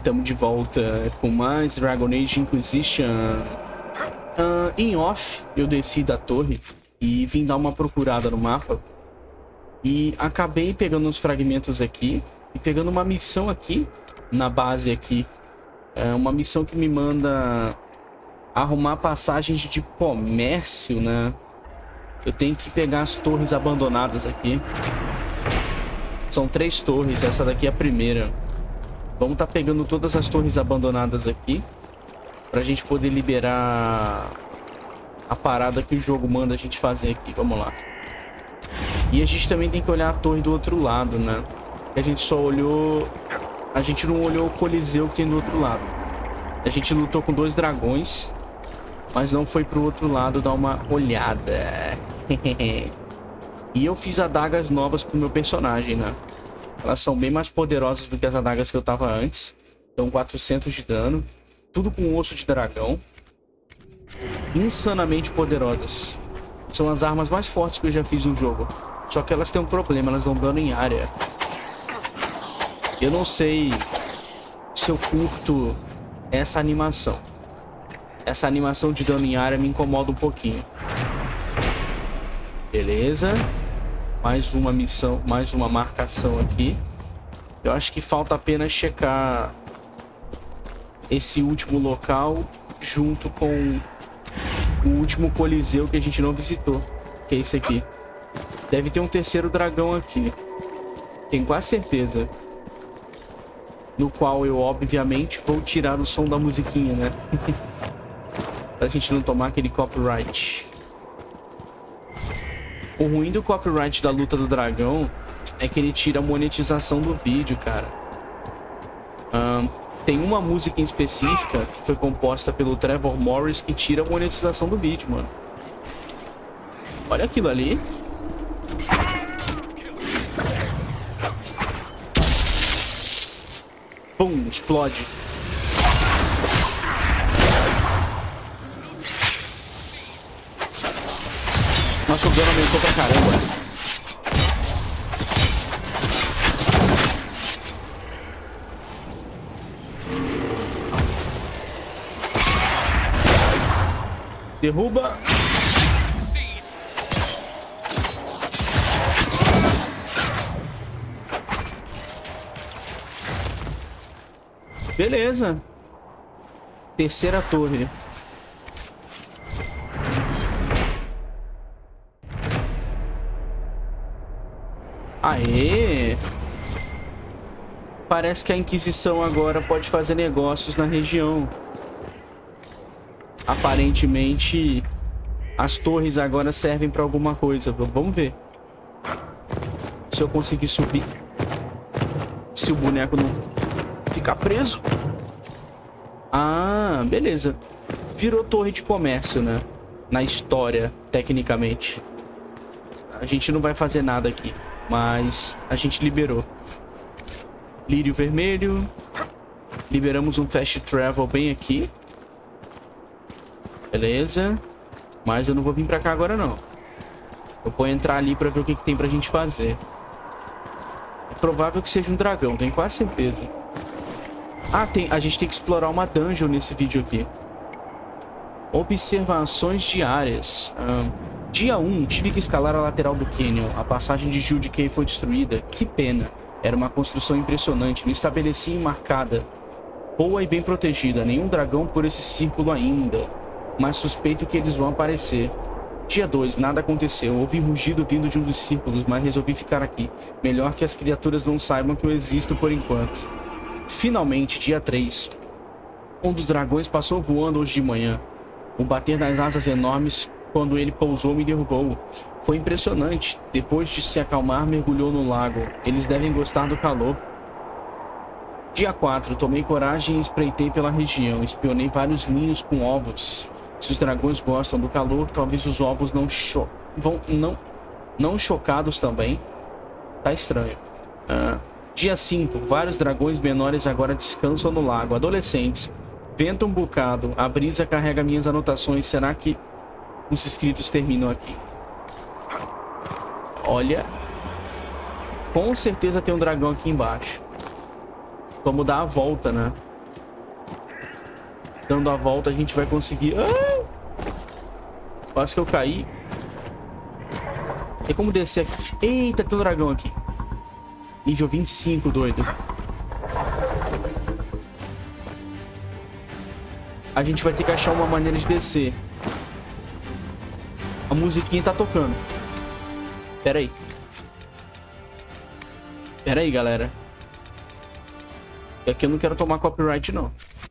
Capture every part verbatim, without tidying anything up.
estamos de volta com mais Dragon Age Inquisition. Uh, em off, eu desci da torre e vim dar uma procurada no mapa. E acabei pegando uns fragmentos aqui e pegando uma missão aqui, na base aqui. É uma missão que me manda arrumar passagens de comércio, né? Eu tenho que pegar as torres abandonadas aqui. São três torres, essa daqui é a primeira. Vamos estar tá pegando todas as torres abandonadas aqui pra gente poder liberar a parada que o jogo manda a gente fazer aqui. Vamos lá. E a gente também tem que olhar a torre do outro lado, né? A gente só olhou... A gente não olhou o coliseu que tem do outro lado. A gente lutou com dois dragões, mas não foi pro outro lado dar uma olhada. E eu fiz adagas novas pro meu personagem, né? Elas são bem mais poderosas do que as adagas que eu tava antes. Dão quatrocentos de dano. Tudo com osso de dragão. Insanamente poderosas. São as armas mais fortes que eu já fiz no jogo. Só que elas têm um problema, elas dão dano em área. Eu não sei se eu curto essa animação. Essa animação de dano em área me incomoda um pouquinho. Beleza. Mais uma missão, mais uma marcação aqui. Eu acho que falta apenas checar esse último local junto com o último coliseu que a gente não visitou, que é esse aqui. Deve ter um terceiro dragão aqui. Tenho quase certeza. No qual eu, obviamente, vou tirar o som da musiquinha, né? Pra gente não tomar aquele copyright. O ruim do copyright da luta do dragão é que ele tira a monetização do vídeo, cara. Um, tem uma música em específica que foi composta pelo Trevor Morris que tira a monetização do vídeo, mano. Olha aquilo ali. Pum, explode. Nossa, o dano aumentou pra caramba. Derruba. Beleza. Terceira torre. Aê! Parece que a Inquisição agora pode fazer negócios na região. Aparentemente, as torres agora servem para alguma coisa. Vamos ver. Se eu conseguir subir. Se o boneco não ficar preso. Ah, beleza. Virou torre de comércio, né? Na história, tecnicamente. A gente não vai fazer nada aqui. Mas a gente liberou. Lírio vermelho. Liberamos um fast travel bem aqui. Beleza. Mas eu não vou vir pra cá agora, não. Eu vou entrar ali pra ver o que, que tem pra gente fazer. É provável que seja um dragão, tenho quase certeza. Ah, tem, a gente tem que explorar uma dungeon nesse vídeo aqui. Observações diárias. Ah, dia um, tive que escalar a lateral do Canyon. A passagem de Jude Kay foi destruída. Que pena. Era uma construção impressionante. Me estabeleci em marcada. Boa e bem protegida. Nenhum dragão por esse círculo ainda. Mas suspeito que eles vão aparecer. Dia dois, nada aconteceu. Ouvi rugido vindo de um dos círculos, mas resolvi ficar aqui. Melhor que as criaturas não saibam que eu existo por enquanto. Finalmente, dia três. Um dos dragões passou voando hoje de manhã. O bater das asas enormes quando ele pousou me derrubou. Foi impressionante. Depois de se acalmar, mergulhou no lago. Eles devem gostar do calor. Dia quatro. Tomei coragem e espreitei pela região. Espionei vários ninhos com ovos. Se os dragões gostam do calor, talvez os ovos não cho vão não não chocados também. Tá estranho. Ah, dia cinco. Vários dragões menores agora descansam no lago. Adolescentes. Venta um bocado. A brisa carrega minhas anotações. Será que os escritos terminam aqui? Olha. Com certeza tem um dragão aqui embaixo. Vamos dar a volta, né? Dando a volta, a gente vai conseguir... Ah! Quase que eu caí. Tem como descer aqui. Eita, tem um dragão aqui. Nível vinte e cinco, doido. A gente vai ter que achar uma maneira de descer. A musiquinha tá tocando. Pera aí. Pera aí, galera. E aqui eu não quero tomar copyright, não.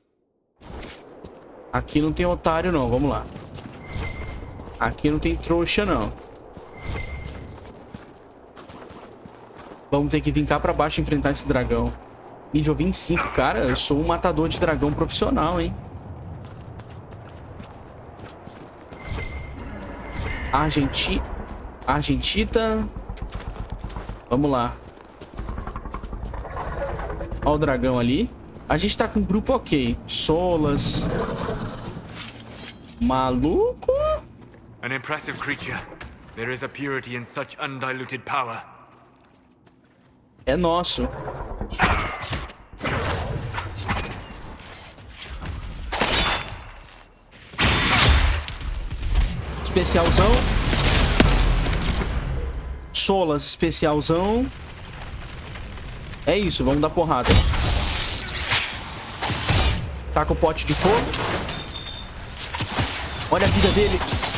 Aqui não tem otário, não. Vamos lá. Aqui não tem trouxa, não. Vamos ter que vir cá pra baixo e enfrentar esse dragão. Nível vinte e cinco. Cara, eu sou um matador de dragão profissional, hein? Argenti... Argentita. Vamos lá. Olha o dragão ali. A gente tá com um grupo ok. Solas. Maluco. An impressive creature. There is a purity in such undiluted power. É nosso. Especialzão. Solas, especialzão. É isso, vamos dar porrada. Tá com o pote de fogo. Olha a vida dele.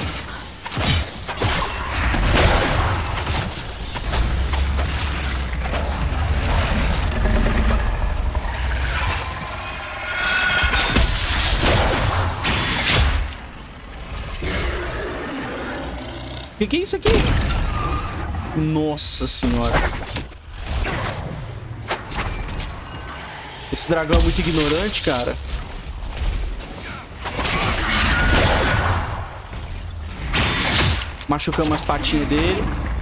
O que, que é isso aqui? Nossa senhora. Esse dragão é muito ignorante, cara. Machucamos as patinhas dele.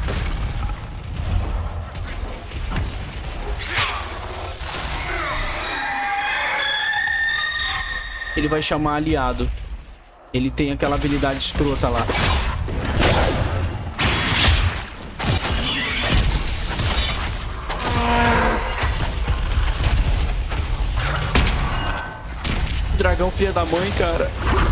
Ele vai chamar aliado. Ele tem aquela habilidade escrota lá. Dragão filha da mãe, cara.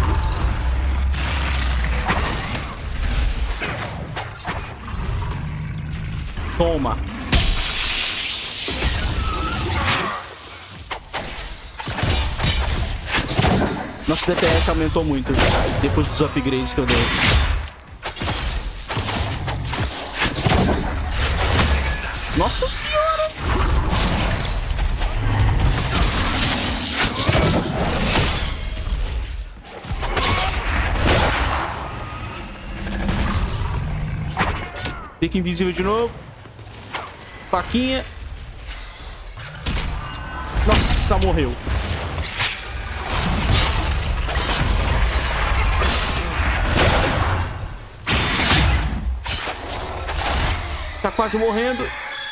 Toma. Nosso D P S aumentou muito depois dos upgrades que eu dei. Nossa senhora! Fica invisível de novo. Faquinha. Nossa, morreu. Tá quase morrendo.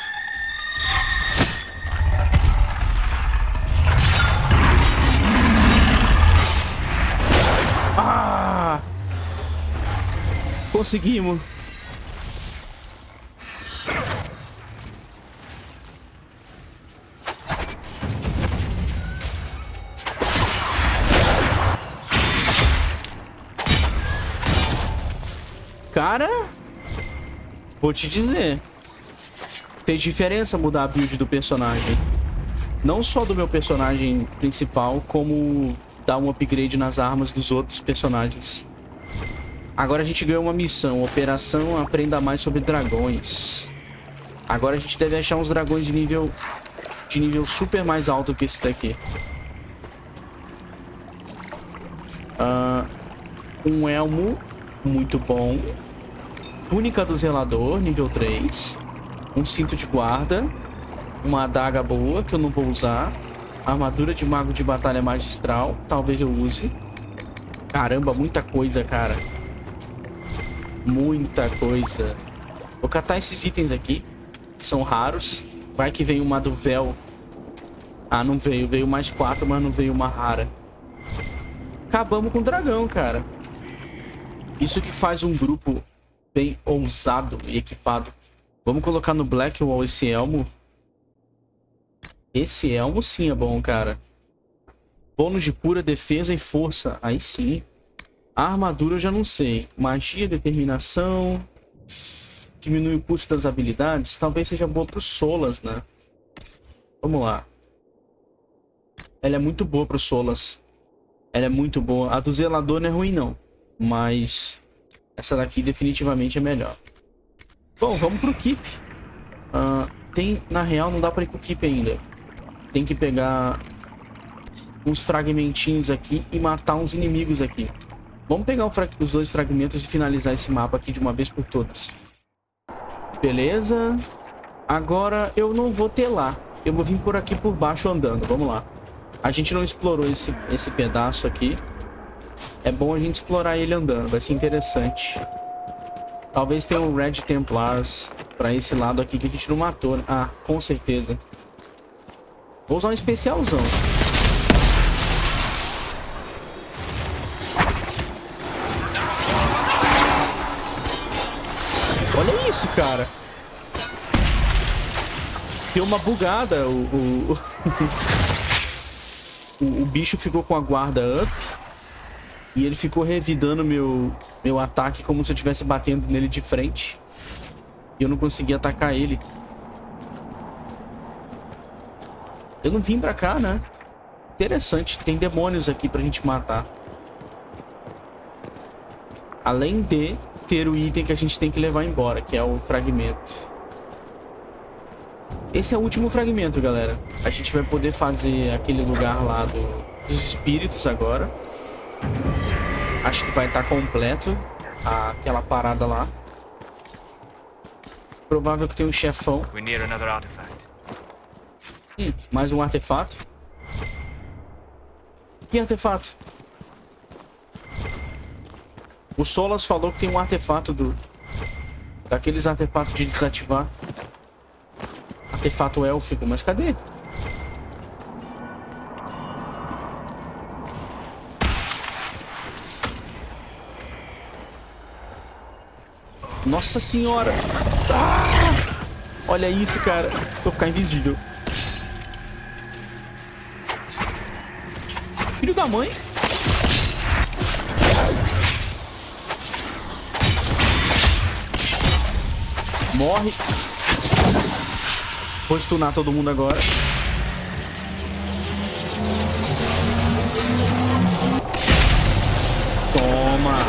Ah! Conseguimos. Cara, vou te dizer, fez diferença mudar a build do personagem. Não só do meu personagem principal, como dar um upgrade nas armas dos outros personagens. Agora a gente ganhou uma missão, Operação Aprenda Mais sobre Dragões. Agora a gente deve achar uns dragões de nível, de nível super mais alto que esse daqui. Uh, um elmo muito bom. Túnica do Zelador, nível três. Um cinto de guarda. Uma adaga boa, que eu não vou usar. Armadura de mago de batalha magistral. Talvez eu use. Caramba, muita coisa, cara. Muita coisa. Vou catar esses itens aqui, que são raros. Vai que vem uma do véu. Ah, não veio. Veio mais quatro, mas não veio uma rara. Acabamos com o dragão, cara. Isso que faz um grupo bem ousado e equipado. Vamos colocar no Black Wall esse elmo. Esse elmo sim é bom, cara. Bônus de cura, defesa e força. Aí sim. A armadura eu já não sei. Magia, determinação. Diminui o custo das habilidades. Talvez seja boa pro Solas, né? Vamos lá. Ela é muito boa pro Solas. Ela é muito boa. A do Zelador não é ruim, não. Mas essa daqui definitivamente é melhor. Bom, vamos pro Keep. Uh, tem, na real, não dá pra ir pro Keep ainda. Tem que pegar uns fragmentinhos aqui e matar uns inimigos aqui. Vamos pegar os dois fragmentos e finalizar esse mapa aqui de uma vez por todas. Beleza. Agora eu não vou ter lá. Eu vou vir por aqui por baixo andando. Vamos lá. A gente não explorou esse, esse pedaço aqui. É bom a gente explorar ele andando. Vai ser interessante. Talvez tenha um Red Templars pra esse lado aqui que a gente não matou, né? Ah, com certeza. Vou usar um especialzão. Olha isso, cara. Deu uma bugada. O, o, o, o bicho ficou com a guarda up. E ele ficou revidando meu, meu ataque como se eu estivesse batendo nele de frente. E eu não conseguia atacar ele. Eu não vim pra cá, né? Interessante. Tem demônios aqui pra gente matar. Além de ter o item que a gente tem que levar embora, que é o fragmento. Esse é o último fragmento, galera. A gente vai poder fazer aquele lugar lá do, dos espíritos agora. Acho que vai estar completo aquela parada lá. Provável que tem um chefão. Hum, mais um artefato. Que artefato? O Solas falou que tem um artefato do... Daqueles artefatos de desativar. Artefato élfico, mas cadê? Nossa senhora! Ah! Olha isso, cara. Vou ficar invisível. Filho da mãe. Morre. Vou stunar todo mundo agora. Toma.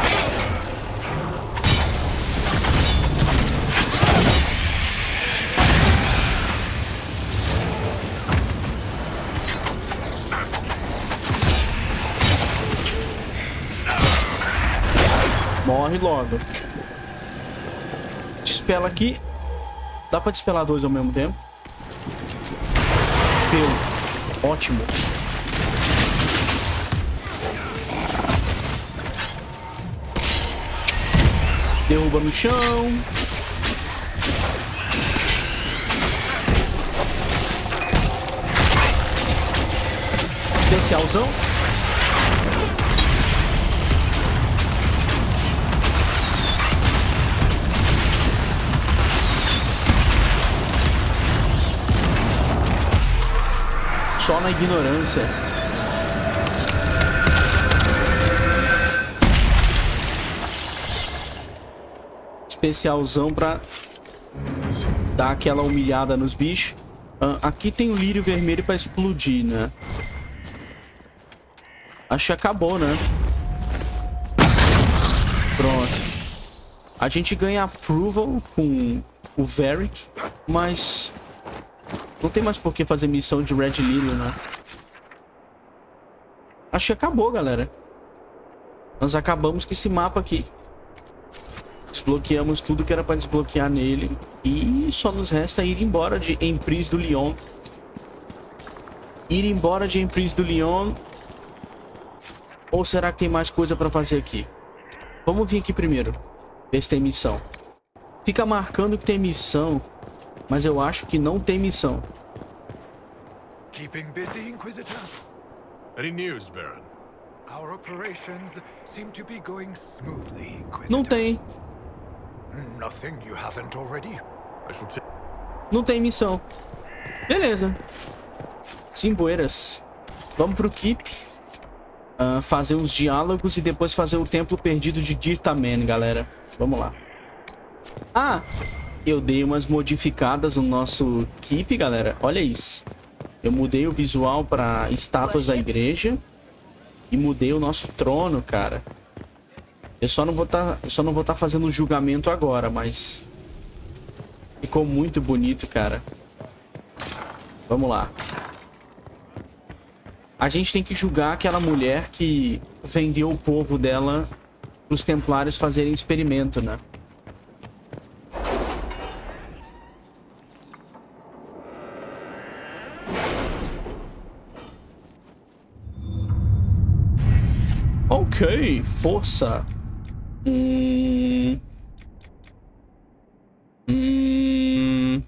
Morre logo. Dispela aqui. Dá pra dispelar dois ao mesmo tempo? Deu. Ótimo. Derruba no chão. Especialzão. Só na ignorância. Especialzão pra dar aquela humilhada nos bichos. Uh, aqui tem o lírio vermelho pra explodir, né? Acho que acabou, né? Pronto. A gente ganha approval com o Varric, mas... não tem mais por que fazer missão de Red Lily, né? Acho que acabou, galera. Nós acabamos com esse mapa aqui. Desbloqueamos tudo que era pra desbloquear nele. E só nos resta ir embora de Emprise do Lyon. Ir embora de Emprise do Lyon. Ou será que tem mais coisa pra fazer aqui? Vamos vir aqui primeiro. Ver se tem missão. Fica marcando que tem missão. Mas eu acho que não tem missão. Keeping busy, Inquisitor? Any news, Baron? Our operations seem to be going smoothly, Inquisitor. Não tem. Nothing you haven't already? I shall take... Não tem missão. Beleza. Simboeiras. Vamos pro Keep. uh, fazer uns diálogos e depois fazer o Templo Perdido de Dirtamen, galera. Vamos lá. Ah, eu dei umas modificadas no nosso keep, galera. Olha isso. Eu mudei o visual para estátuas da igreja e mudei o nosso trono, cara. Eu só não vou tá, eu só não vou estar tá fazendo o julgamento agora, mas ficou muito bonito, cara. Vamos lá. A gente tem que julgar aquela mulher que vendeu o povo dela para os templários fazerem experimento, né? Ok, força. Hum... Hum...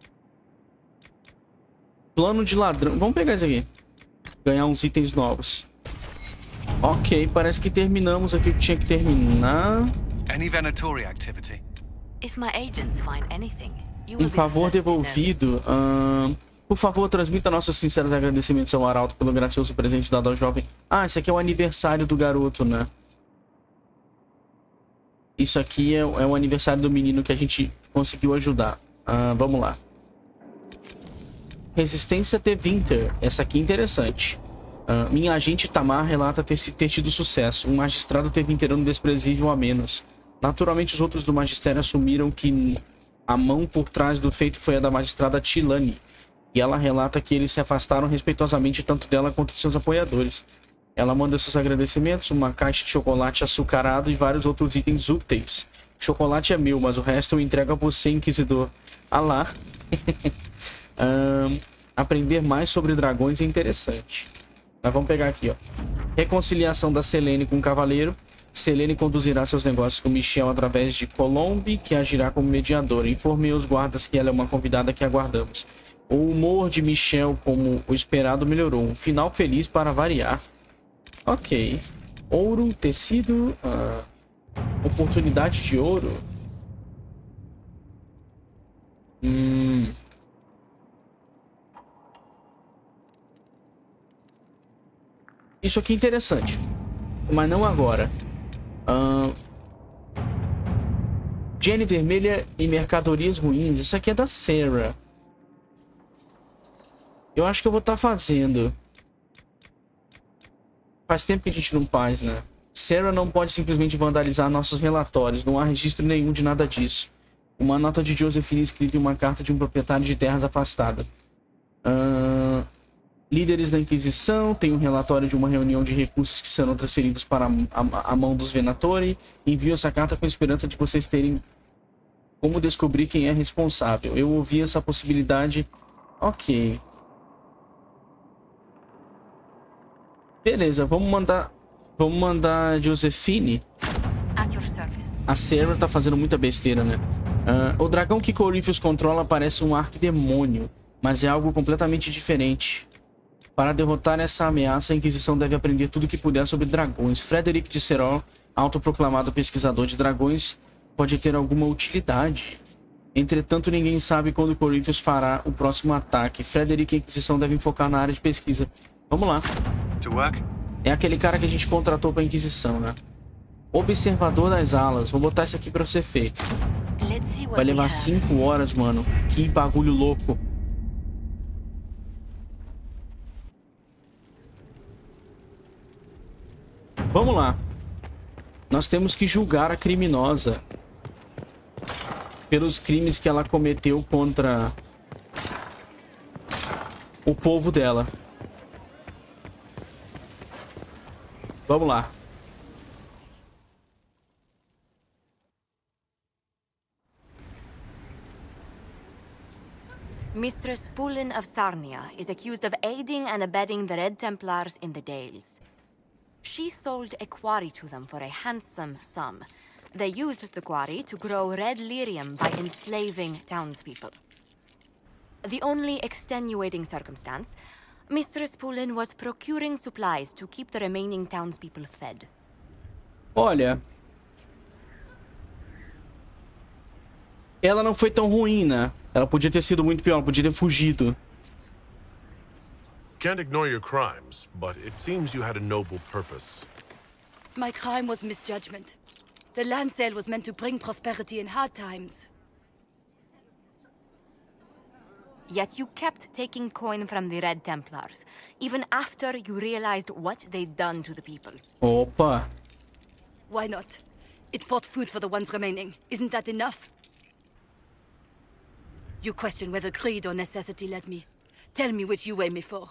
Plano de ladrão. Vamos pegar isso aqui. Ganhar uns itens novos. Ok, parece que terminamos aqui o que tinha que terminar. Any Venatori activity? If my agents find anything, you will Um be the favor first to know. devolvido. Ahn, por favor, transmita nossos sinceros agradecimentos ao Arauto pelo gracioso presente dado ao jovem. Ah, esse aqui é o aniversário do garoto, né? Isso aqui é, é o aniversário do menino que a gente conseguiu ajudar. Ah, vamos lá. Resistência de Winter. Essa aqui é interessante. Uh, minha agente Tamar relata ter, ter tido sucesso. Um magistrado teve interano desprezível a menos. Naturalmente, os outros do magistério assumiram que a mão por trás do feito foi a da magistrada Tilani. E ela relata que eles se afastaram respeitosamente tanto dela quanto de seus apoiadores. Ela manda seus agradecimentos, uma caixa de chocolate açucarado e vários outros itens úteis. Chocolate é meu, mas o resto eu entrego a você, Inquisidor. Alá. um, aprender mais sobre dragões é interessante. Mas vamos pegar aqui, ó. Reconciliação da Selene com o Cavaleiro. Selene conduzirá seus negócios com Michel através de Colombe, que agirá como mediadora. Informei os guardas que ela é uma convidada que aguardamos. O humor de Michel, como o esperado, melhorou. Um final feliz para variar. Ok. Ouro, tecido... Ah, oportunidade de ouro. Hum... Isso aqui é interessante. Mas não agora. Uh... Jenny Vermelha e mercadorias ruins. Isso aqui é da Sarah. Eu acho que eu vou estar fazendo. Faz tempo que a gente não faz, né? Sarah não pode simplesmente vandalizar nossos relatórios. Não há registro nenhum de nada disso. Uma nota de Josephine escrita em uma carta de um proprietário de terras afastada. Uh... Líderes da Inquisição. Tem um relatório de uma reunião de recursos que serão transferidos para a, a, a mão dos Venatori. Envio essa carta com a esperança de vocês terem como descobrir quem é responsável. Eu ouvi essa possibilidade. Ok. Beleza, vamos mandar... Vamos mandar Josephine. At your service. A Sarah tá fazendo muita besteira, né? Uh, o dragão que Corypheus controla parece um arquidemônio, mas é algo completamente diferente. Para derrotar essa ameaça, a Inquisição deve aprender tudo o que puder sobre dragões. Frederic de Serol, autoproclamado pesquisador de dragões, pode ter alguma utilidade. Entretanto, ninguém sabe quando Corypheus fará o próximo ataque. Frederic e a Inquisição devem focar na área de pesquisa. Vamos lá. To work? É aquele cara que a gente contratou para a Inquisição, né? Observador das alas. Vou botar isso aqui para ser feito. Vai levar cinco horas, mano. Que bagulho louco. Vamos lá. Nós temos que julgar a criminosa pelos crimes que ela cometeu contra o povo dela. Vamos lá. Mistress Pulin of Sarnia is accused of aiding and abetting the Red Templars in the Dales. She sold a quarry to them for a handsome sum. They used the quarry to grow red lyrium by enslaving townspeople. The only extenuating circumstance, Mistress Pulin was procuring supplies to keep the remaining townspeople fed. Olha, ela não foi tão ruim, né? Ela podia ter sido muito pior, ela podia ter fugido. can't ignore your crimes, but it seems you had a noble purpose. My crime was misjudgment. The land sale was meant to bring prosperity in hard times. Yet you kept taking coin from the Red Templars, even after you realized what they'd done to the people. Opa. Why not? It bought food for the ones remaining. Isn't that enough? You question whether greed or necessity led me. Tell me which you weigh me for.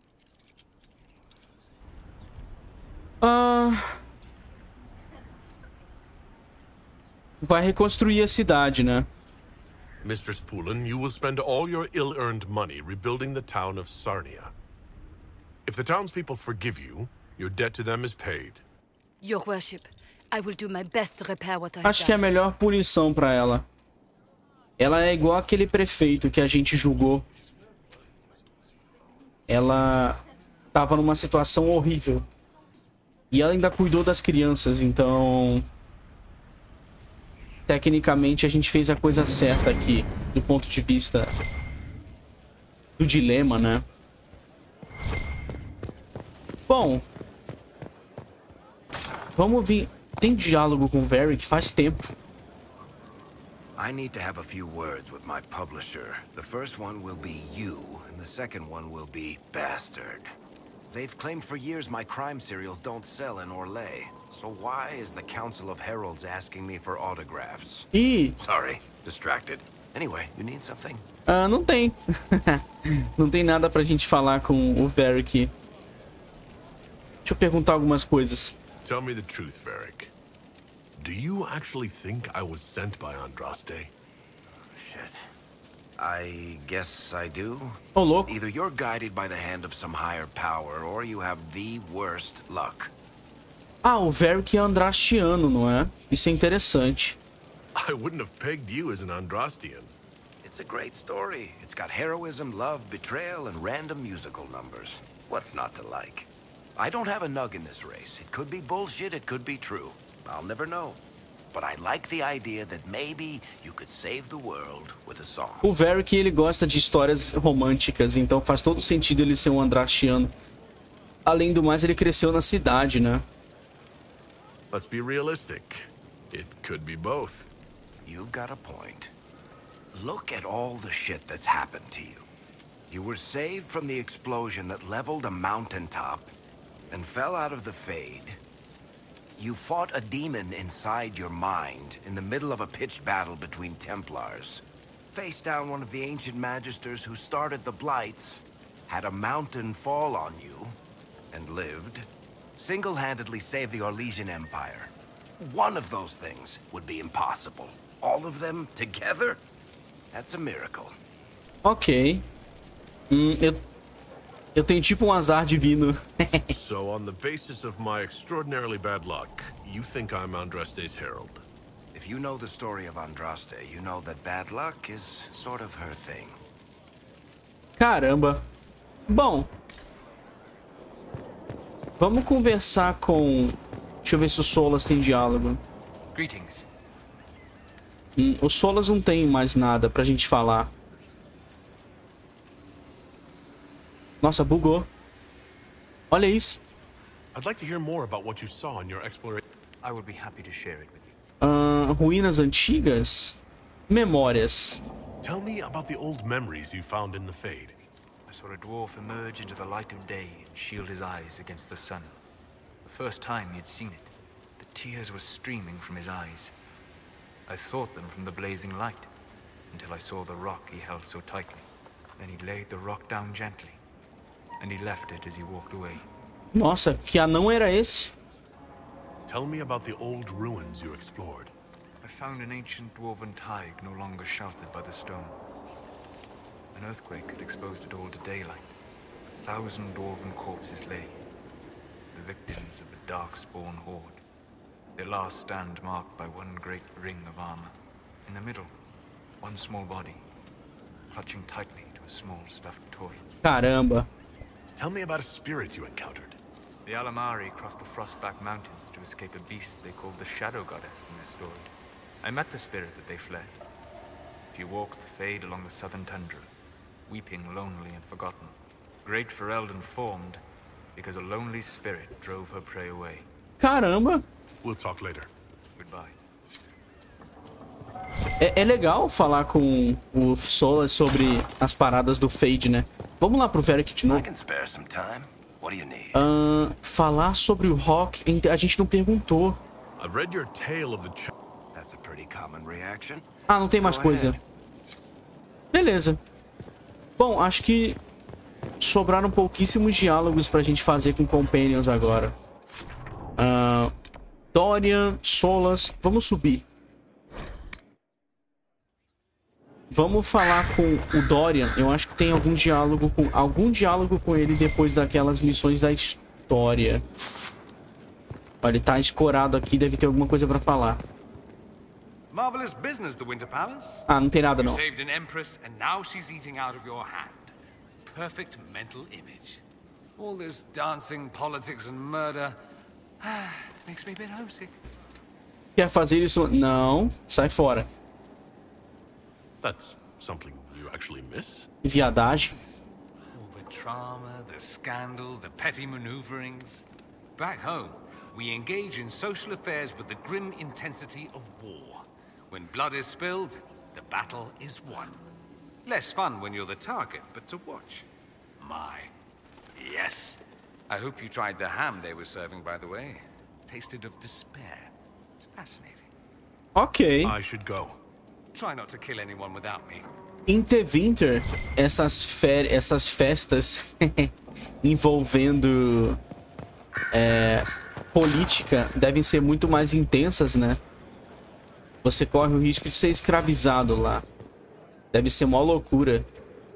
Ah... Vai reconstruir a cidade, né? Mistress Poulin, you will spend all your ill-earned money rebuilding the town of Sarnia. If the townspeople forgive you, your debt to them is paid. Your worship, I will do my best to repair what I've Acho que é a done. melhor punição pra ela. Ela é igual aquele prefeito que a gente julgou. Ela tava numa situação horrível. E ela ainda cuidou das crianças, então... Tecnicamente, a gente fez a coisa certa aqui, do ponto de vista do dilema, né? Bom, vamos vir... Tem diálogo com o Varric faz tempo. I need to have a few words with my publisher. The first one will be you, and the second one will be Bastard. They've claimed for years my crime serials don't sell in Orlais. So why is the Council of Heralds asking me for autographs? Ih! Sorry, distracted. Anyway, you need something? Ah, não tem. Não tem nada pra gente falar com o Varric. Deixa eu perguntar algumas coisas. Tell me the truth, Varric. Do you actually think I was sent by Andraste? Shit. I guess I do. Ô, louco. Either you're guided by the hand of some higher power, or you have the worst luck. Ah, o Varric é andrastiano, não é? Isso é interessante. I wouldn't have pegged you as an Andrastian. It's a great story. It's got heroism, love, betrayal, and random musical numbers. What's not to like? I don't have a nug in this race. It could be bullshit, it could be true. I'll never know. But I like the idea that maybe you could save the world with a song. O Varric, ele gosta de histórias românticas, então faz todo sentido ele ser um andrastiano. Além do mais, ele cresceu na cidade, né? Let's be realistic. It could be both. You've got a point. Look at all the shit that's happened to you. You were saved from the explosion that leveled a mountaintop and fell out of the Fade. You fought a demon inside your mind in the middle of a pitched battle between Templars. Faced down one of the ancient magisters who started the Blights, had a mountain fall on you, and lived. Single-handedly saved the Orlesian Empire. One of those things would be impossible. All of them together? That's a miracle. Ok. Hum, eu... Eu tenho tipo um azar divino. So, on the basis of my extraordinarily bad luck, you think I'm Andraste's herald? If you know the story of Andraste, you know that bad luck is sort of her thing. Caramba. Bom. Vamos conversar com... Deixa eu ver se o Solas tem diálogo. Greetings. Hum, o Solas não tem mais nada pra gente falar. Nossa, bugou. Olha isso. I'd like to hear more about what you saw in your exploration. I would be happy to share it with you. Uh, ruínas antigas? Memórias. Tell me about the old memories you found in the Fade. I saw a dwarf emerge into the light of day and shield his eyes against the sun. The first time he had seen it, the tears were streaming from his eyes. I thought them from the blazing light, until I saw the rock he held so tightly. Then he laid the rock down gently, and he left it as he walked away. Nossa, que anão era esse? Tell me about the old ruins you explored. I found an ancient dwarven thaig no longer sheltered by the stone. An earthquake had exposed it all to daylight. A thousand dwarven corpses lay, the victims of a dark-spawn horde. Their last stand marked by one great ring of armor. In the middle, one small body, clutching tightly to a small stuffed toy. Caramba. Tell me about a spirit you encountered. The Alamari crossed the Frostback Mountains to escape a beast they called the Shadow Goddess in their story. I met the spirit that they fled. She walks the Fade along the southern tundra, weeping lonely and forgotten. Great Ferelden formed because a lonely spirit drove her prey away. Caramba! We'll talk later. Goodbye. É, é legal falar com o Solas sobre as paradas do Fade, né? Vamos lá pro Varric de novo. I can spare some time. What do you need? Uh, falar sobre o Rock, a gente não perguntou. I've read your tale of the ch That's a pretty common reaction. Ah, não tem mais coisa. Beleza. Bom, acho que sobraram pouquíssimos diálogos pra gente fazer com Companions agora. Uh, Dorian, Solas, vamos subir. Vamos falar com o Dorian. Eu acho que tem algum diálogo com algum diálogo com ele depois daquelas missões da história. Olha, ele tá escorado aqui, deve ter alguma coisa pra falar. Marvelous business, the Winter Palace. Ah, não tem nada You não. saved an empress, and now she's eating out of your hand. Perfect mental image. All this dancing, politics, and murder makes me a bit homesick. Quer fazer isso? Não, sai fora. That's something you actually miss? Viadagem. All the drama, the scandal, the petty maneuverings. Back home, we engage in social affairs with the grim intensity of war. When blood is spilled, the battle is won. Less fun when you're the target, but to watch. My, yes. I hope you tried the ham they were serving, by the way. Tasted of despair. It's fascinating. Ok. I should go. Try not to kill anyone without me. Interwinter, essas, fe essas festas envolvendo é, política devem ser muito mais intensas, né? Você corre o risco de ser escravizado lá. Deve ser uma loucura.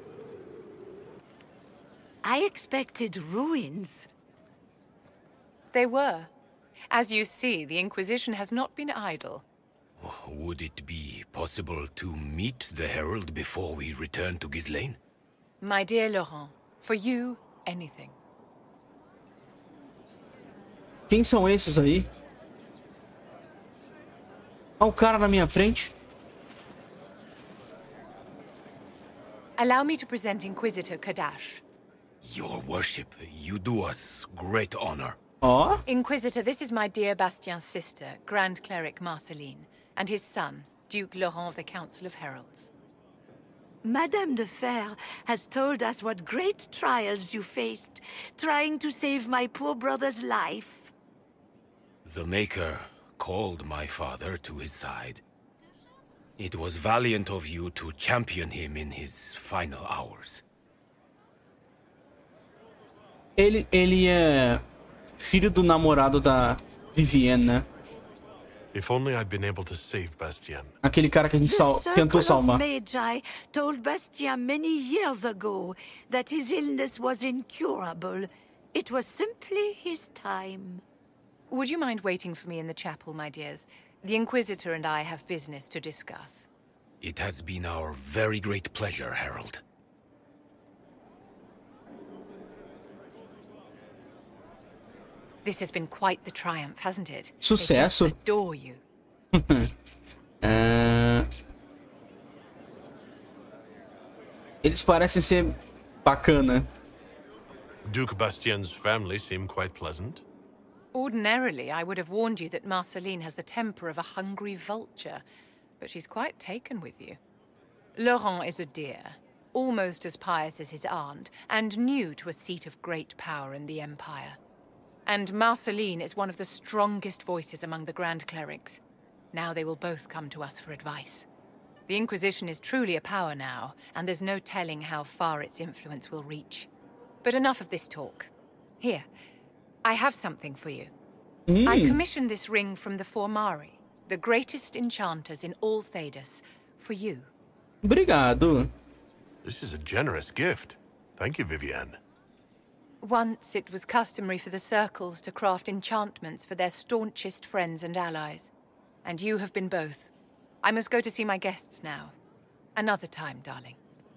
I expected ruins. They were. As you see, the Inquisition has not been idle. Would it be possible to meet the Herald before we return to Ghislaine? My dear Laurent, for you, anything. Quem são esses aí? Olha o cara na minha frente. Allow me to present Inquisitor Kadash. Your worship, you do us great honor. Oh? Inquisitor, this is my dear Bastien's sister, Grand Cleric Marceline, and his son, Duke Laurent of the Council of Heralds. Madame de Fer has told us what great trials you faced, trying to save my poor brother's life. The Maker called my father to his side. It was valiant of you to champion him in his final hours. Ele, ele é filho do namorado da Vivienne, né? If only I'd been able to save Bastien. Aquele cara que a gente sal tentou salvar. The Circle of Magi told Bastien many years ago that his illness was incurable. It was simply his time. Would you mind waiting for me in the chapel, my dears? The Inquisitor and I have business to discuss. It has been our very great pleasure, Herald. This has been quite the triumph, hasn't it? Sucesso. They just adore you. uh... Eles parecem ser bacana. Duke Bastien's family seem quite pleasant. Ordinarily, I would have warned you that Marceline has the temper of a hungry vulture, but she's quite taken with you. Laurent is a dear, almost as pious as his aunt, and new to a seat of great power in the Empire. And Marceline is one of the strongest voices among the Grand Clerics. Now they will both come to us for advice. The Inquisition is truly a power now, and there's no telling how far its influence will reach. But enough of this talk. Here, I have something for you. Mm. I commissioned this ring from the Formari, the greatest enchanters in all Thedas, for you. Obrigado. This is a generous gift. Thank you, Vivienne. Once it was customary for the circles to craft enchantments for their staunchest friends and allies. And you have been both. I must go to see my guests now. Another time, darling.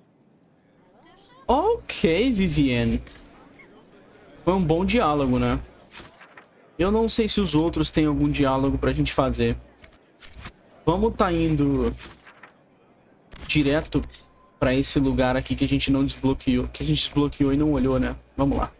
Ok, Vivienne. Foi um bom diálogo, né? Eu não sei se os outros têm algum diálogo pra gente fazer. Vamos tá indo direto pra esse lugar aqui que a gente não desbloqueou. Que a gente desbloqueou e não olhou, né? Vamos lá.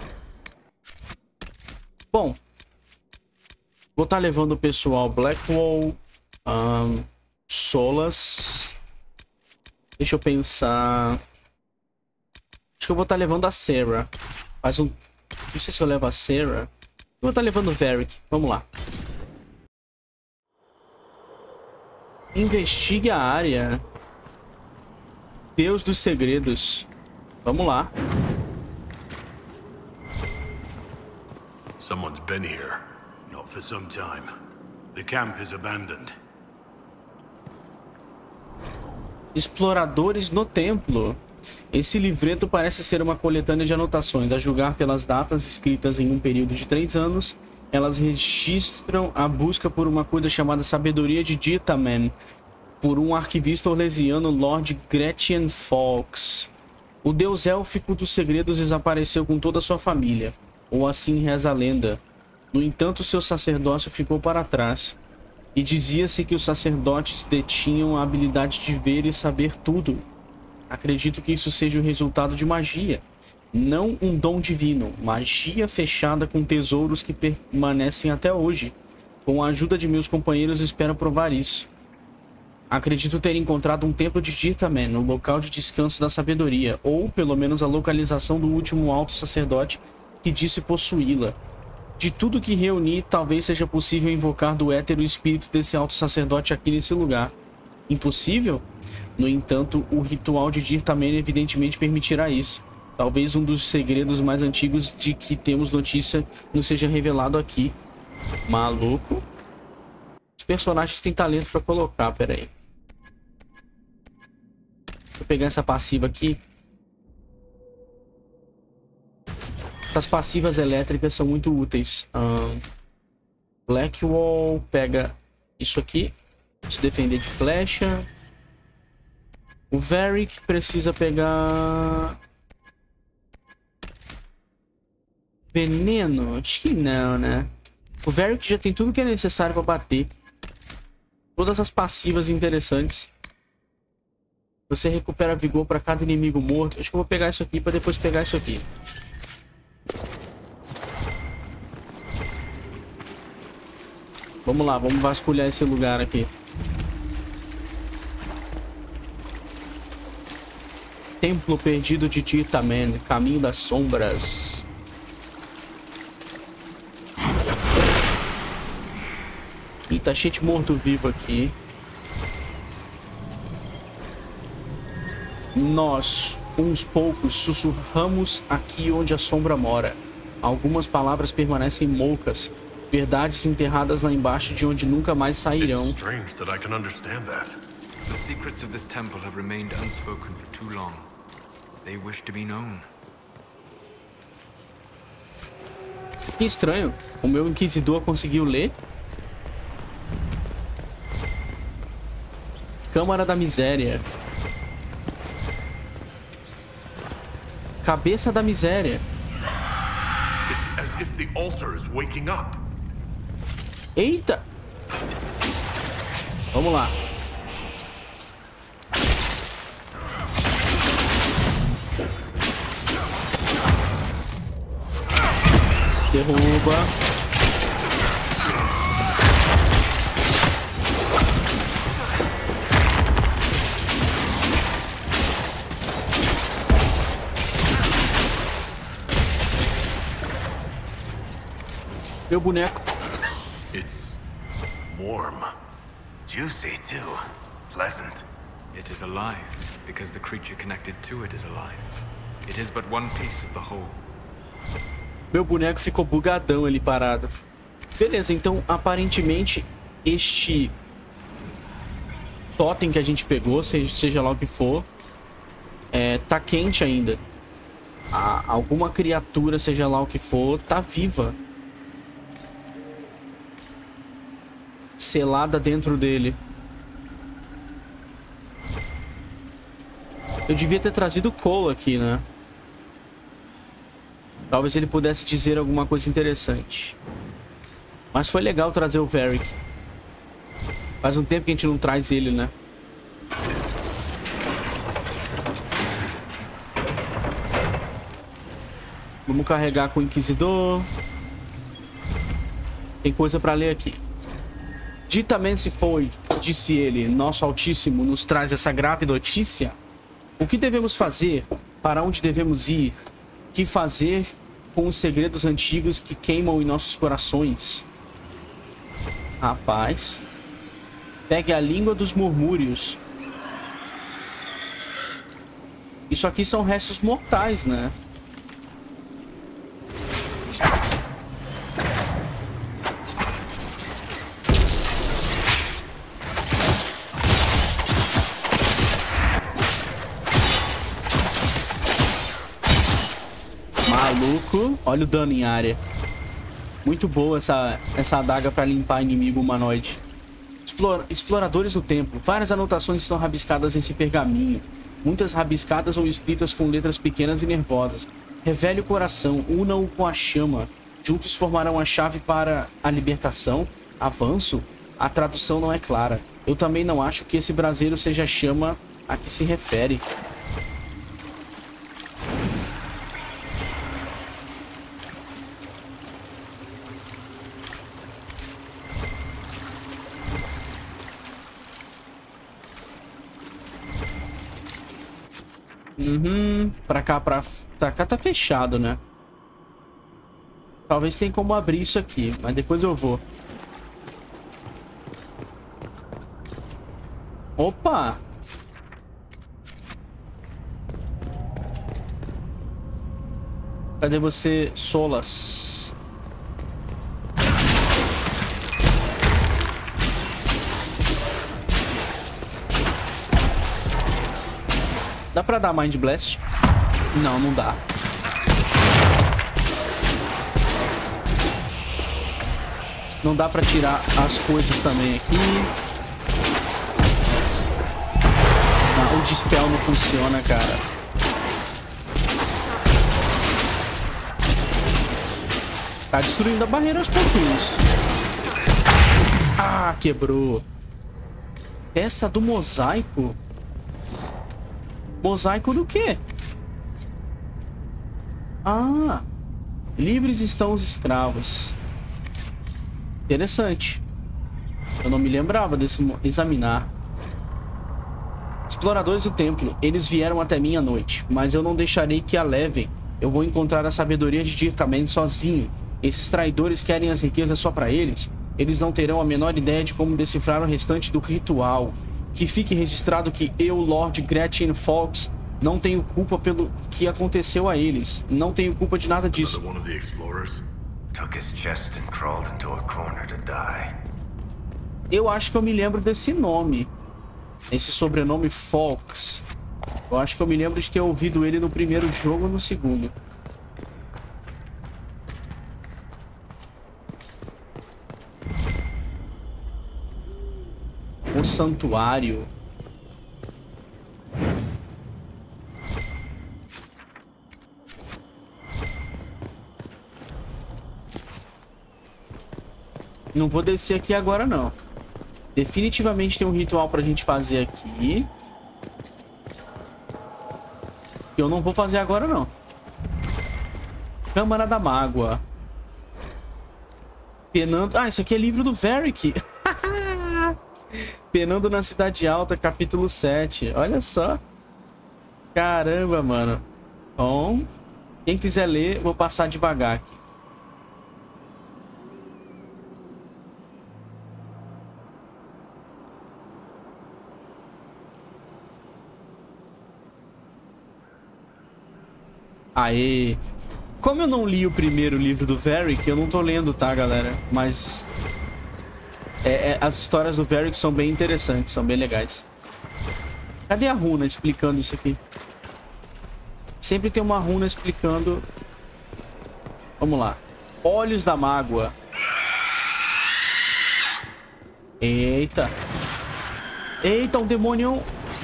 Bom. Vou estar levando o pessoal Blackwall, um, Solas. Deixa eu pensar. Acho que eu vou estar levando a Sarah. Faz um... Não sei se eu levo a Sarah. Eu vou estar levando o Varric. Vamos lá. Investigue a área. Deus dos segredos. Vamos lá. Someone's been here. Not for some time. The camp is abandoned. Exploradores no templo. Esse livreto parece ser uma coletânea de anotações. A julgar pelas datas escritas em um período de três anos, elas registram a busca por uma coisa chamada Sabedoria de Ditamen, por um arquivista orlesiano, Lord Gretchen Fox. O deus élfico dos segredos desapareceu com toda a sua família, ou assim reza a lenda. No entanto, seu sacerdócio ficou para trás, e dizia-se que os sacerdotes detinham a habilidade de ver e saber tudo. Acredito que isso seja o resultado de magia, não um dom divino, magia fechada com tesouros que permanecem até hoje. Com a ajuda de meus companheiros, espero provar isso. Acredito ter encontrado um templo de Ditamen, no local de descanso da sabedoria, ou pelo menos a localização do último alto sacerdote que disse possuí-la. De tudo que reuni, talvez seja possível invocar do éter o espírito desse alto sacerdote aqui nesse lugar. Impossível? No entanto, o ritual de Ditamen evidentemente permitirá isso. Talvez um dos segredos mais antigos de que temos notícia nos seja revelado aqui. Maluco. Os personagens têm talento pra colocar, peraí. Vou pegar essa passiva aqui. Essas passivas elétricas são muito úteis. Um, Blackwall pega isso aqui. Se defender de flecha. O Varric precisa pegar... veneno? Acho que não, né? O Varric já tem tudo que é necessário para bater. Todas as passivas interessantes. Você recupera vigor para cada inimigo morto. Acho que eu vou pegar isso aqui para depois pegar isso aqui. Vamos lá, vamos vasculhar esse lugar aqui. Templo perdido de Ditamen, caminho das sombras. Ih, tá cheio de morto-vivo aqui. Nós, uns poucos, sussurramos aqui onde a sombra mora. Algumas palavras permanecem moucas. Verdades enterradas lá embaixo de onde nunca mais sairão. It's strange that I can understand that. The secrets of this temple have remained unspoken for too long. They wish to be known. Que estranho. O meu inquisidor conseguiu ler. Câmara da Miséria. Cabeça da Miséria. It's as if the altar is waking up. Eita! Vamos lá. Derruba. Meu boneco. It's warm. Juicy, too. Pleasant. It is alive, because the creature connected to it is alive. It is but one piece of the whole. Meu boneco ficou bugadão ali parado. Beleza, então aparentemente este totem que a gente pegou, seja, seja lá o que for, é, tá quente ainda. A, alguma criatura, seja lá o que for, tá viva. Selada dentro dele. Eu devia ter trazido o Cole aqui, né? Talvez ele pudesse dizer alguma coisa interessante. Mas foi legal trazer o Varric. Faz um tempo que a gente não traz ele, né? Vamos carregar com o Inquisidor. Tem coisa pra ler aqui. Ditamente se foi, disse ele, nosso Altíssimo nos traz essa grave notícia. O que devemos fazer? Para onde devemos ir? Que fazer com os segredos antigos que queimam em nossos corações? Rapaz. Pegue a língua dos murmúrios. Isso aqui são restos mortais, né? Maluco. Olha o dano em área. Muito boa essa, essa adaga para limpar inimigo humanoide. Explora, exploradores do templo. Várias anotações estão rabiscadas nesse pergaminho. Muitas rabiscadas ou escritas com letras pequenas e nervosas. Revele o coração, una-o com a chama. Juntos formarão a chave para a libertação. Avanço? A tradução não é clara. Eu também não acho que esse braseiro seja a chama a que se refere. Uhum, pra cá, pra, pra cá tá fechado, né? Talvez tenha como abrir isso aqui, mas depois eu vou. Opa! Cadê você, Solas? Dá pra dar Mind Blast? Não, não dá. Não dá pra tirar as coisas também aqui. Não, o Dispel não funciona, cara. Tá destruindo a barreira aos pouquinhos. Ah, quebrou. Peça do mosaico. Mosaico do quê? Ah, livres estão os escravos. Interessante. Eu não me lembrava desse examinar. Exploradores do templo. Eles vieram até mim à noite, mas eu não deixarei que a levem. Eu vou encontrar a sabedoria de Dirtamento sozinho. Esses traidores querem as riquezas só para eles. Eles não terão a menor ideia de como decifrar o restante do ritual. Que fique registrado que eu, Lord Gretchen Fox, não tenho culpa pelo que aconteceu a eles. Não tenho culpa de nada disso. Eu acho que eu me lembro desse nome. Esse sobrenome Fox. Eu acho que eu me lembro de ter ouvido ele no primeiro jogo ou no segundo. O santuário. Não vou descer aqui agora, não. Definitivamente tem um ritual pra gente fazer aqui. Que eu não vou fazer agora, não. Câmara da Mágoa. Penando... Ah, isso aqui é livro do Varric. Penando na Cidade Alta, capítulo sete. Olha só. Caramba, mano. Bom, quem quiser ler, vou passar devagar aqui. Aê. Como eu não li o primeiro livro do Varric, eu não tô lendo, tá, galera? Mas... É, é, as histórias do Varric são bem interessantes, são bem legais. Cadê a runa explicando isso aqui? Sempre tem uma runa explicando... Vamos lá. Olhos da Mágoa. Eita. Eita, um demônio...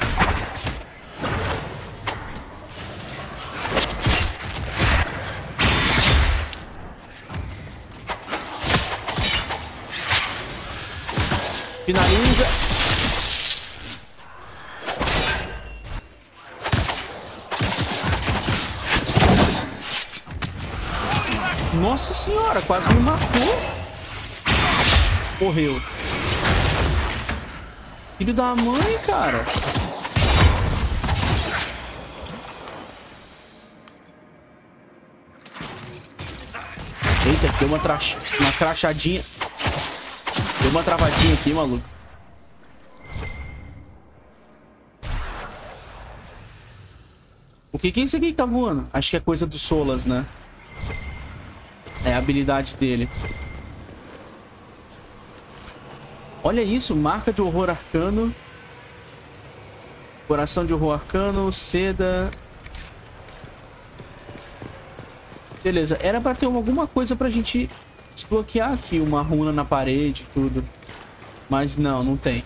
Finaliza. Nossa senhora, quase me matou. Morreu. Filho da mãe, cara. Eita, deu uma, tra... uma crachadinha. Deu uma travadinha aqui, maluco. O que que é isso aqui que tá voando? Acho que é coisa do Solas, né? É a habilidade dele. Olha isso, marca de horror arcano. Coração de horror arcano, seda. Beleza, era pra ter alguma coisa pra gente desbloquear aqui, uma runa na parede e tudo. Mas não, não tem.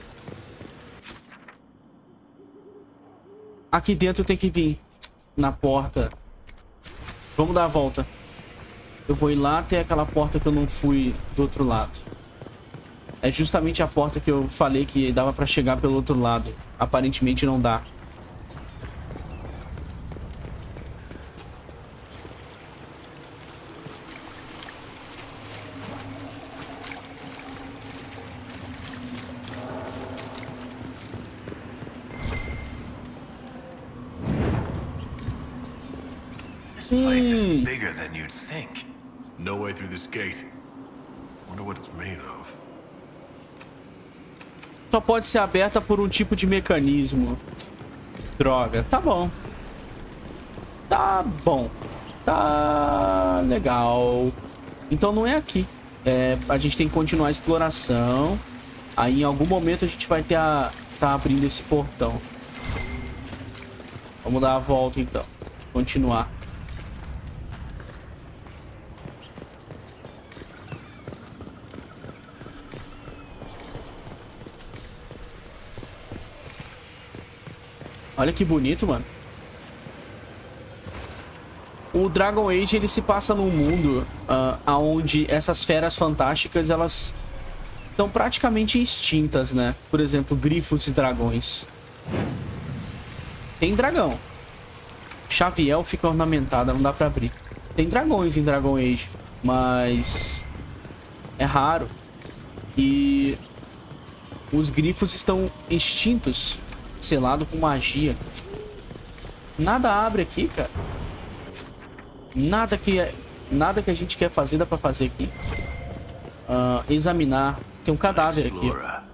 Aqui dentro tem que vir na porta. Vamos dar a volta. Eu vou ir lá até aquela porta que eu não fui do outro lado. É justamente a porta que eu falei que dava pra chegar pelo outro lado. Aparentemente não dá. This place is bigger than you'd think. No way through this gate. Wonder what it's made of. Só pode ser aberta por um tipo de mecanismo. Droga, tá bom. Tá bom. Tá legal. Então não é aqui. É, a gente tem que continuar a exploração. Aí em algum momento a gente vai ter a... tá abrindo esse portão. Vamos dar a volta então. Continuar. Olha que bonito, mano. O Dragon Age, ele se passa num mundo uh, onde essas feras fantásticas, elas estão praticamente extintas, né? Por exemplo, grifos e dragões. Tem dragão. Xaviel fica ornamentada, não dá pra abrir. Tem dragões em Dragon Age, mas é raro. E os grifos estão extintos. Selado com magia. Nada abre aqui, cara. Nada que é, nada que a gente quer fazer dá pra fazer aqui. Uh, examinar. Tem um cadáver aqui.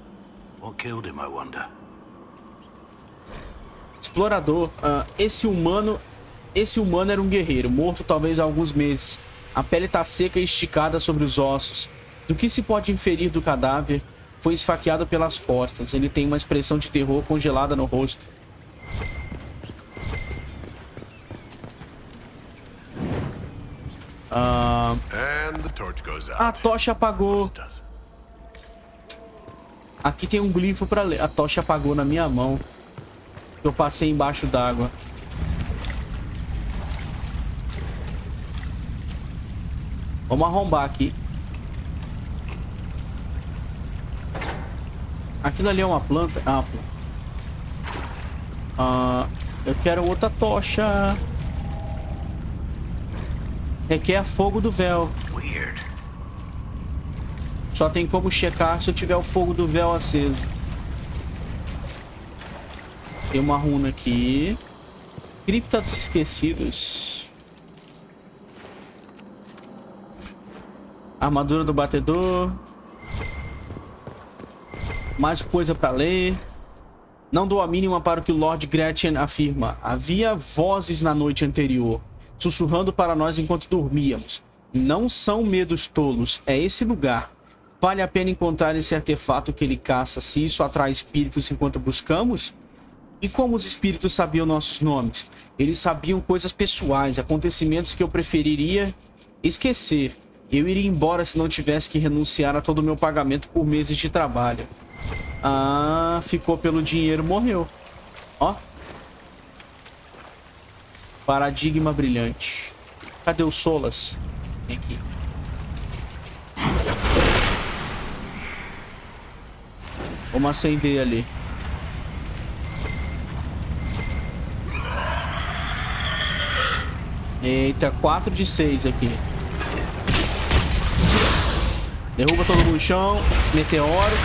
Explorador. Uh, esse humano, esse humano era um guerreiro, morto talvez há alguns meses. A pele tá seca e esticada sobre os ossos. Do que se pode inferir do cadáver? Foi esfaqueado pelas costas. Ele tem uma expressão de terror congelada no rosto. Ah, a tocha apagou. Aqui tem um glifo para ler. A tocha apagou na minha mão. Eu passei embaixo d'água. Vamos arrombar aqui. Aquilo ali é uma planta. Ah, planta. Ah, eu quero outra tocha. Requer fogo do véu. Só tem como checar se eu tiver o fogo do véu aceso. Tem uma runa aqui. Cripta dos Esquecidos. Armadura do batedor. Mais coisa pra ler. Não dou a mínima para o que o Lord Gretchen afirma. Havia vozes na noite anterior, sussurrando para nós enquanto dormíamos. Não são medos tolos, é esse lugar. Vale a pena encontrar esse artefato que ele caça, se isso atrai espíritos enquanto buscamos? E como os espíritos sabiam nossos nomes? Eles sabiam coisas pessoais, acontecimentos que eu preferiria esquecer. Eu iria embora se não tivesse que renunciar a todo o meu pagamento por meses de trabalho. Ah, ficou pelo dinheiro, morreu. Ó. Paradigma brilhante. Cadê o Solas? Vem aqui. Vamos acender ali. Eita, quatro de seis aqui. Derruba todo mundo no chão. Meteoro.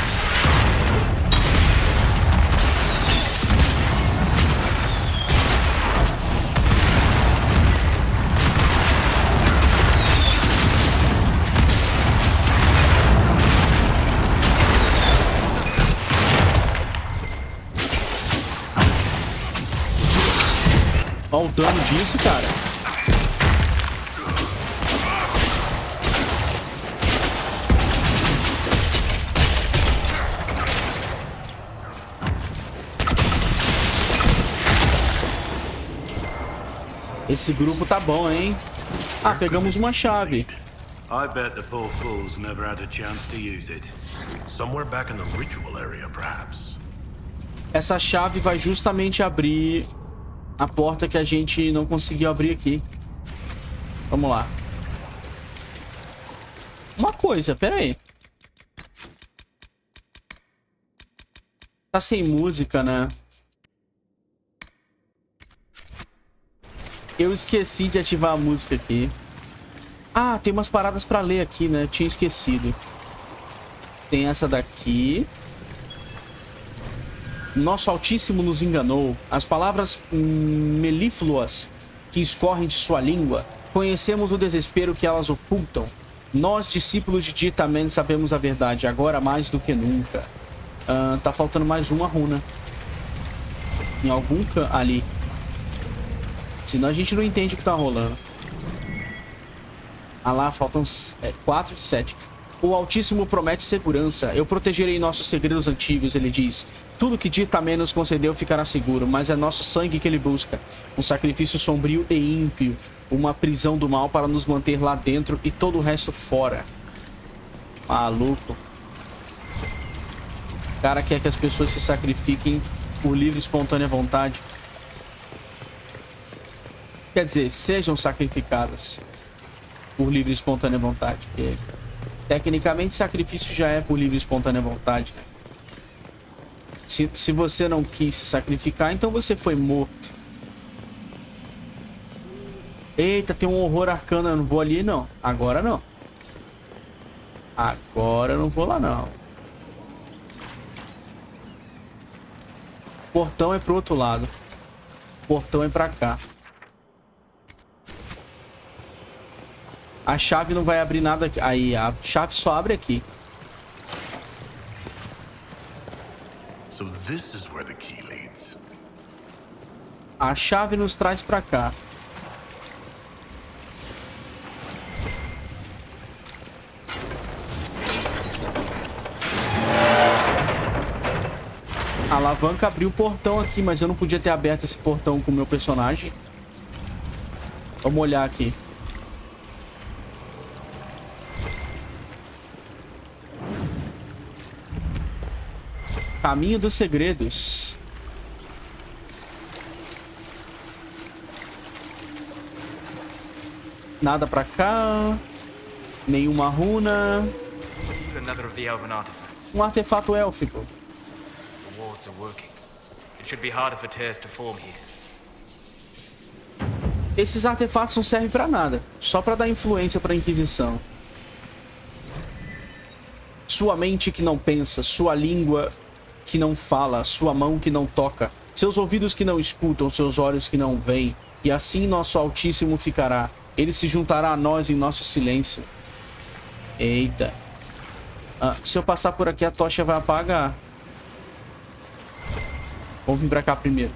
Olha o dano disso, cara. Esse grupo tá bom, hein? Ah, pegamos uma chave. I bet the poor fools never had a chance to use it. Somewhere back in the ritual area, perhaps. Essa chave vai justamente abrir a porta que a gente não conseguiu abrir aqui. Vamos lá. Uma coisa, pera aí. Tá sem música, né? Eu esqueci de ativar a música aqui. Ah, tem umas paradas pra ler aqui, né? Tinha esquecido. Tem essa daqui. Nosso Altíssimo nos enganou. As palavras melífluas que escorrem de sua língua. Conhecemos o desespero que elas ocultam. Nós, discípulos de Di, também sabemos a verdade. Agora mais do que nunca. Uh, tá faltando mais uma runa. Em algum canto ali. Senão a gente não entende o que tá rolando. Ah lá, faltam é, quatro de sete. O Altíssimo promete segurança. Eu protegerei nossos segredos antigos, ele diz. Tudo que Di-Tamé nos concedeu ficará seguro, mas é nosso sangue que ele busca. Um sacrifício sombrio e ímpio. Uma prisão do mal para nos manter lá dentro e todo o resto fora. Maluco. O cara quer que as pessoas se sacrifiquem por livre e espontânea vontade. Quer dizer, sejam sacrificadas por livre e espontânea vontade. Porque, tecnicamente, sacrifício já é por livre e espontânea vontade, né? Se, se você não quis se sacrificar, então você foi morto. Eita, tem um horror arcano. Eu não vou ali, não. Agora não. Agora eu não vou lá, não. O portão é pro outro lado. O portão é pra cá. A chave não vai abrir nada aqui. Aí, a chave só abre aqui. So this is where the key leads. A chave nos traz pra cá. A alavanca abriu o portão aqui, mas eu não podia ter aberto esse portão com o meu personagem. Vamos olhar aqui. Caminho dos segredos. Nada pra cá. Nenhuma runa. Um artefato élfico. Esses artefatos não servem pra nada. Só pra dar influência pra Inquisição. Sua mente que não pensa. Sua língua que não fala, sua mão que não toca, seus ouvidos que não escutam, seus olhos que não veem, e assim nosso Altíssimo ficará. Ele se juntará a nós em nosso silêncio. Eita. Ah, se eu passar por aqui, a tocha vai apagar. Vamos vir pra cá primeiro.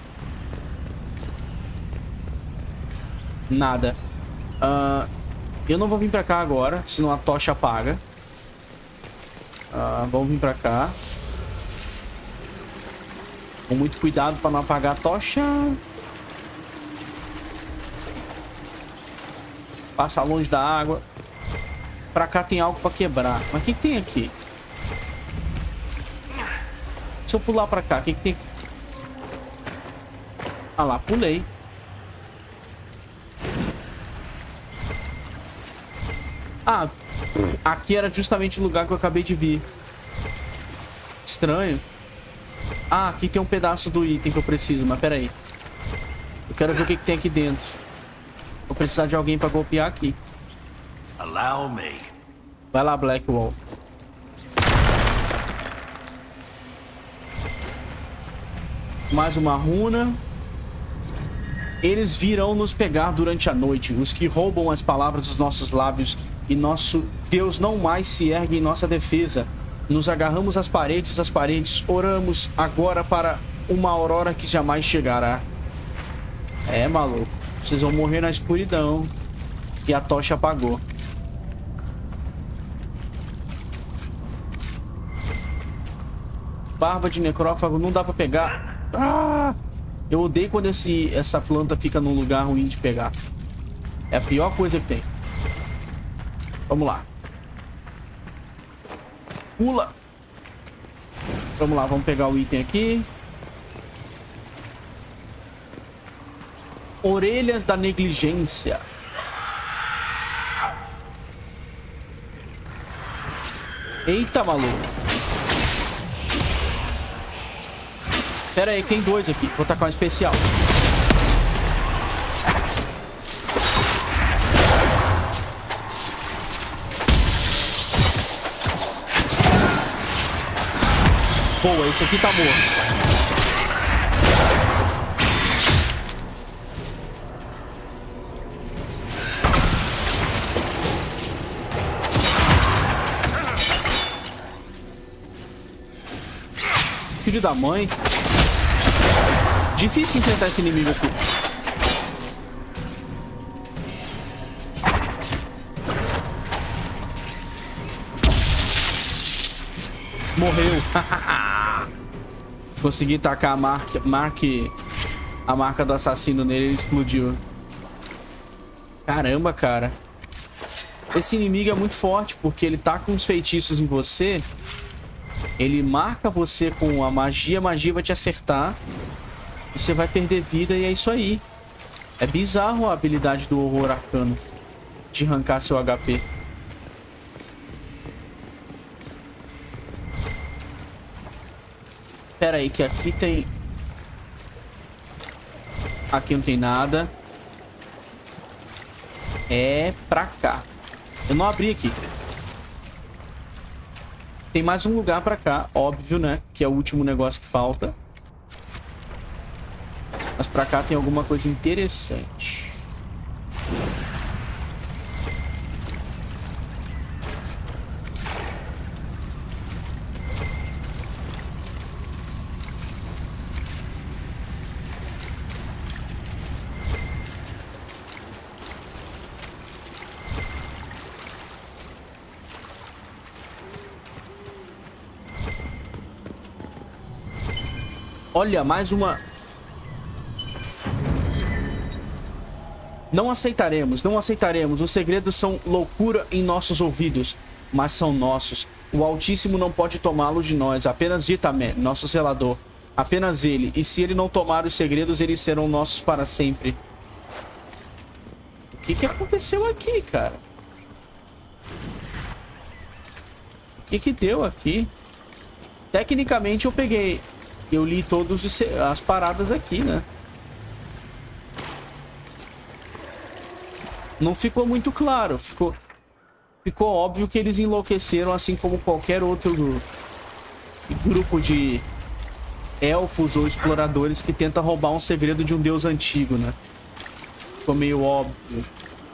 Nada. Ah, eu não vou vir pra cá agora, senão a tocha apaga. Ah, vamos vir pra cá. Com muito cuidado para não apagar a tocha. Passa longe da água. Pra cá tem algo para quebrar. Mas o que, que tem aqui? Se eu pular pra cá, o que, que tem? Ah lá, pulei. Ah, aqui era justamente o lugar que eu acabei de vir. Estranho. Ah, aqui tem um pedaço do item que eu preciso, mas pera aí. Eu quero ver o que, que tem aqui dentro. Vou precisar de alguém pra golpear aqui. Allow me. Vai lá, Blackwall. Mais uma runa. Eles virão nos pegar durante a noite, os que roubam as palavras dos nossos lábios, e nosso Deus não mais se ergue em nossa defesa. Nos agarramos às paredes, às paredes, oramos agora para uma aurora que jamais chegará. É, maluco. Vocês vão morrer na escuridão. E a tocha apagou. Barba de necrófago não dá pra pegar. Ah! Eu odeio quando esse, essa planta fica num lugar ruim de pegar. É a pior coisa que tem. Vamos lá. Pula. Vamos lá, vamos pegar o item aqui. Orelhas da negligência. Eita, maluco. Pera aí, tem dois aqui. Vou tacar um especial. Boa, esse aqui tá morto. Filho da mãe. Difícil enfrentar esse inimigo aqui. Morreu. Consegui tacar a marca, marque, a marca do assassino nele, ele explodiu. Caramba, cara. Esse inimigo é muito forte, porque ele tá com os feitiços em você. Ele marca você com a magia, a magia vai te acertar. E você vai perder vida e é isso aí. É bizarro a habilidade do horror arcano de arrancar seu H P. Pera aí, que aqui tem... Aqui não tem nada. É pra cá. Eu não abri aqui. Tem mais um lugar pra cá, óbvio, né? Que é o último negócio que falta. Mas pra cá tem alguma coisa interessante. Olha, mais uma... Não aceitaremos, não aceitaremos. Os segredos são loucura em nossos ouvidos, mas são nossos. O Altíssimo não pode tomá-los de nós. Apenas Ditamé, nosso zelador. Apenas ele. E se ele não tomar os segredos, eles serão nossos para sempre. O que que aconteceu aqui, cara? O que que deu aqui? Tecnicamente eu peguei... Eu li todas as paradas aqui, né? Não ficou muito claro. Ficou, ficou óbvio que eles enlouqueceram, assim como qualquer outro grupo de elfos ou exploradores que tenta roubar um segredo de um deus antigo, né? Ficou meio óbvio.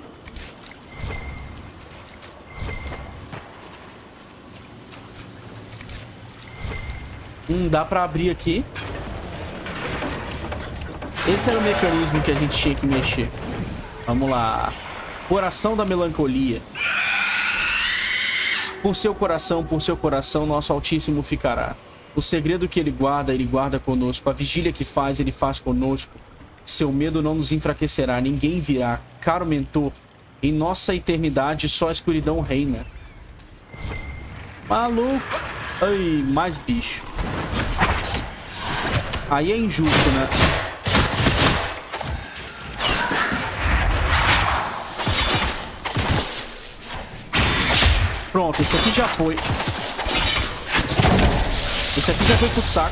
Hum, dá pra abrir aqui. Esse era o mecanismo que a gente tinha que mexer. Vamos lá. Coração da melancolia. Por seu coração, por seu coração, nosso Altíssimo ficará. O segredo que ele guarda, ele guarda conosco. A vigília que faz, ele faz conosco. Seu medo não nos enfraquecerá. Ninguém virá. Caro mentor, em nossa eternidade só a escuridão reina. Maluco. Ai, mais bicho. Aí é injusto, né? Pronto, esse aqui já foi. Esse aqui já foi pro saco.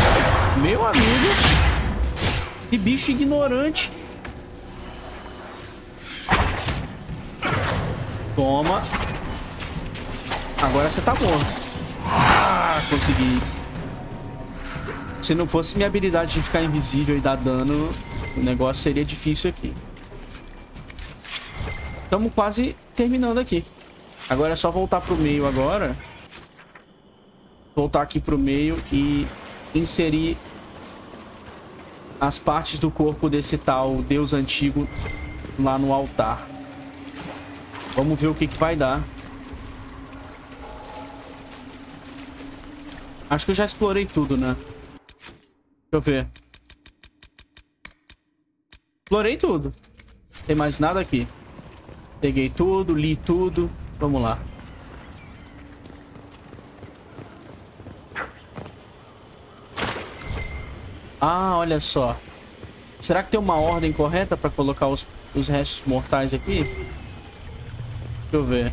Meu amigo. Que bicho ignorante. Toma. Agora você tá morto. Ah, consegui. Se não fosse minha habilidade de ficar invisível e dar dano, o negócio seria difícil aqui. Estamos quase terminando aqui. Agora é só voltar pro meio agora. Voltar aqui pro meio e inserir as partes do corpo desse tal deus antigo lá no altar. Vamos ver o que que vai dar. Acho que eu já explorei tudo, né? Deixa eu ver. Explorei tudo. Tem mais nada aqui. Peguei tudo, li tudo. Vamos lá. Ah, olha só. Será que tem uma ordem correta para colocar os, os restos mortais aqui? Deixa eu ver.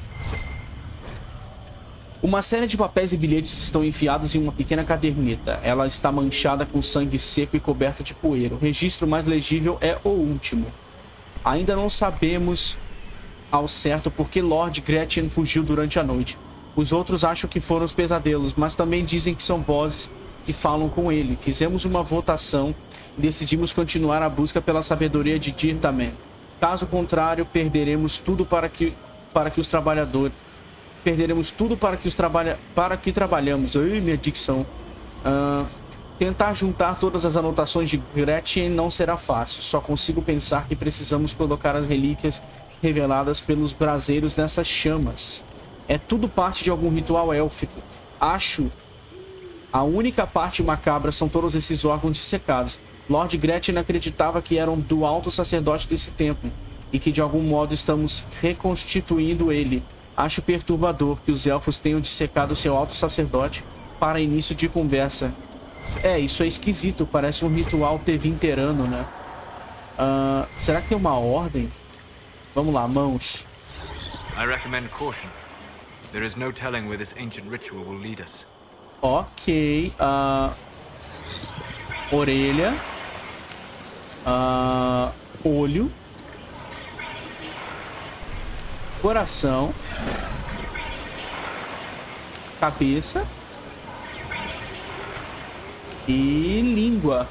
Uma série de papéis e bilhetes estão enfiados em uma pequena caderneta. Ela está manchada com sangue seco e coberta de poeira. O registro mais legível é o último. Ainda não sabemos ao certo por que Lord Gretchen fugiu durante a noite. Os outros acham que foram os pesadelos, mas também dizem que são vozes que falam com ele. Fizemos uma votação e decidimos continuar a busca pela sabedoria de Dirtamen. Caso contrário, perderemos tudo para que, para que os trabalhadores... Perderemos tudo para que os trabalha... para que trabalhamos. Ai, minha dicção. Uh, tentar juntar todas as anotações de Gretchen não será fácil. Só consigo pensar que precisamos colocar as relíquias reveladas pelos braseiros nessas chamas. É tudo parte de algum ritual élfico. Acho... A única parte macabra são todos esses órgãos dissecados. Lord Gretchen acreditava que eram do alto sacerdote desse templo e que de algum modo estamos reconstituindo ele. Acho perturbador que os elfos tenham dissecado seu alto sacerdote para início de conversa. É, isso é esquisito. Parece um ritual tevinterano, né? Uh, será que tem uma ordem? Vamos lá, mãos. I recommend caution. There is no telling where this ancient ritual will lead us. Ok. Uh, orelha. Uh, olho. Coração. Cabeça. E língua.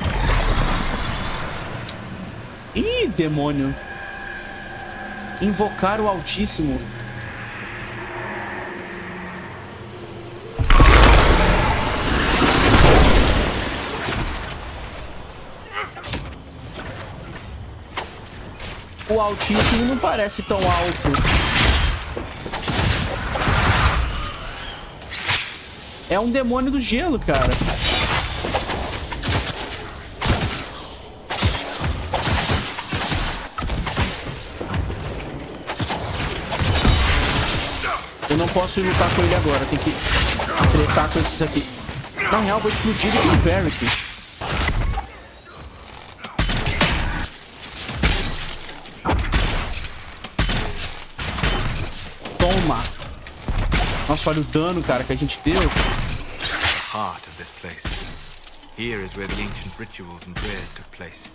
Ih, demônio. Invocar o Altíssimo. O Altíssimo não parece tão alto. É um demônio do gelo, cara. Eu não posso ir lutar com ele agora. Tem que tretar com esses aqui. Na real, vou explodir ele com o Varric. Toma. Nossa, olha o dano, cara, que a gente deu. Heart of this place. Here is where the ancient rituals and prayers took place.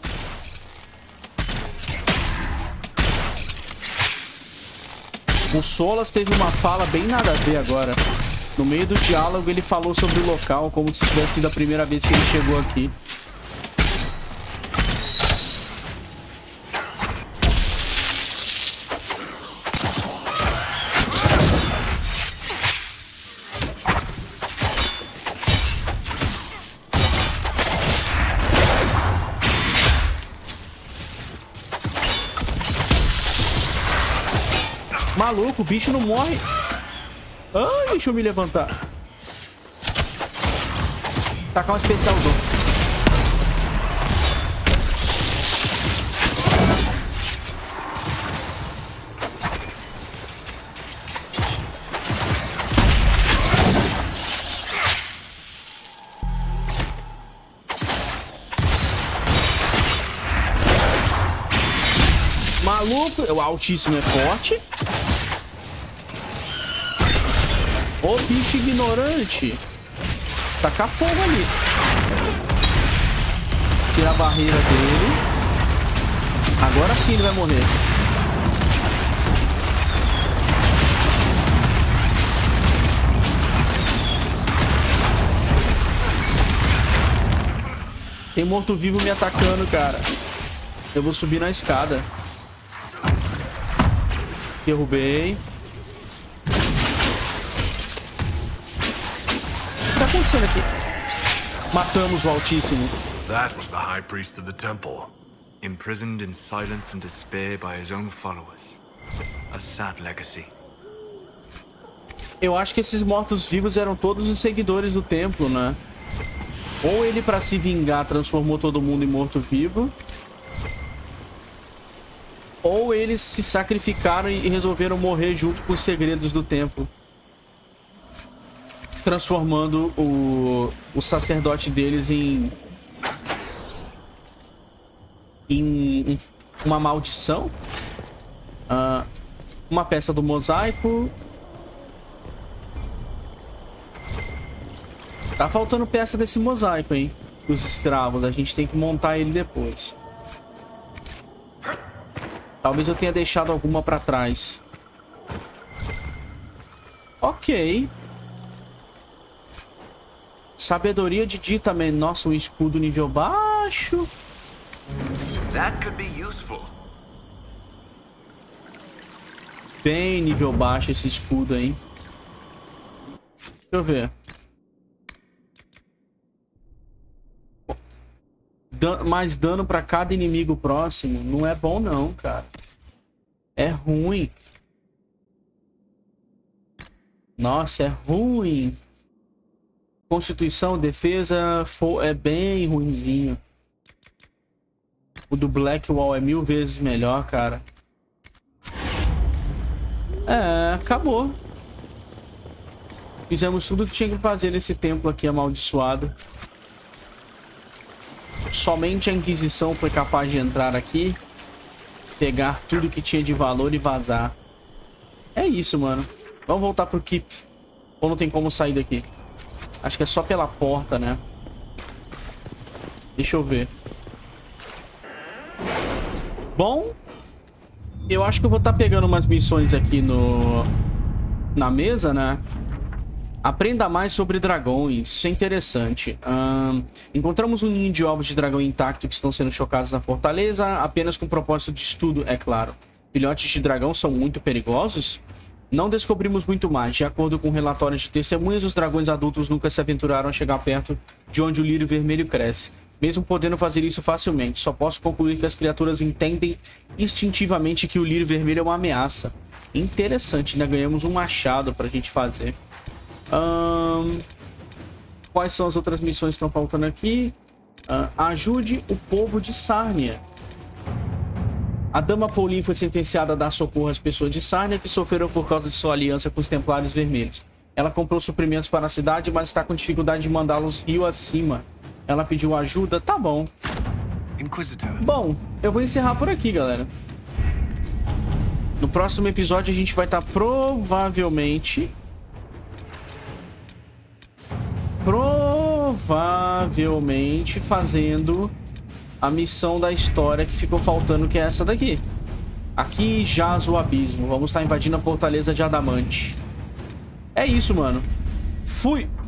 O Solas teve uma fala bem nada a ver agora. No meio do diálogo ele falou sobre o local, como se tivesse sido a primeira vez que ele chegou aqui. Maluco, o bicho não morre. Ai, deixa eu me levantar. Tacar um especialzão. Maluco, o Altíssimo é forte. Ô bicho ignorante. Tacar fogo ali. Tira a barreira dele. Agora sim ele vai morrer. Tem morto-vivo me atacando, cara. Eu vou subir na escada. Derrubei. O que tá acontecendo aqui? Matamos o Altíssimo. That was the High Priest of the Temple. Imprisoned in silence and despair by his own followers. A sad legacy. Eu acho que esses mortos-vivos eram todos os seguidores do templo, né? Ou ele, pra se vingar, transformou todo mundo em morto-vivo. Ou eles se sacrificaram e resolveram morrer junto com os segredos do templo. Transformando o, o sacerdote deles em... Em, em uma maldição. Uh, uma peça do mosaico. Tá faltando peça desse mosaico, hein? Dos escravos. A gente tem que montar ele depois. Talvez eu tenha deixado alguma pra trás. Ok. Sabedoria de Ditamen. Nossa, um escudo nível baixo. That could be useful. Bem nível baixo esse escudo, hein? Deixa eu ver. Dan- mais dano pra cada inimigo próximo. Não é bom não, cara. É ruim. Nossa, é ruim. Constituição, defesa é bem ruinzinho. O do Blackwall é mil vezes melhor, cara. É, acabou. Fizemos tudo o que tinha que fazer nesse templo aqui amaldiçoado. Somente a Inquisição foi capaz de entrar aqui, pegar tudo que tinha de valor e vazar. É isso, mano. Vamos voltar pro Keep. Ou não tem como sair daqui? Acho que é só pela porta, né? Deixa eu ver. Bom, eu acho que eu vou estar pegando umas missões aqui no... na mesa, né? Aprenda mais sobre dragões. Isso é interessante. Um, encontramos um ninho de ovos de dragão intacto que estão sendo chocados na fortaleza, apenas com propósito de estudo, é claro. Filhotes de dragão são muito perigosos? Não descobrimos muito mais. De acordo com relatórios de testemunhas, os dragões adultos nunca se aventuraram a chegar perto de onde o lírio vermelho cresce, mesmo podendo fazer isso facilmente. Só posso concluir que as criaturas entendem instintivamente que o lírio vermelho é uma ameaça. Interessante, ainda ganhamos um machado pra gente fazer. Um, quais são as outras missões que estão faltando aqui? Uh, ajude o povo de Sárnia. A Dama Pauline foi sentenciada a dar socorro às pessoas de Sárnia que sofreram por causa de sua aliança com os Templários Vermelhos. Ela comprou suprimentos para a cidade, mas está com dificuldade de mandá-los rio acima. Ela pediu ajuda, tá bom. Inquisitor. Bom, eu vou encerrar por aqui, galera. No próximo episódio a gente vai estar provavelmente... Provavelmente fazendo a missão da história que ficou faltando, que é essa daqui. Aqui jaz o abismo. Vamos estar invadindo a fortaleza de Adamante. É isso, mano. Fui!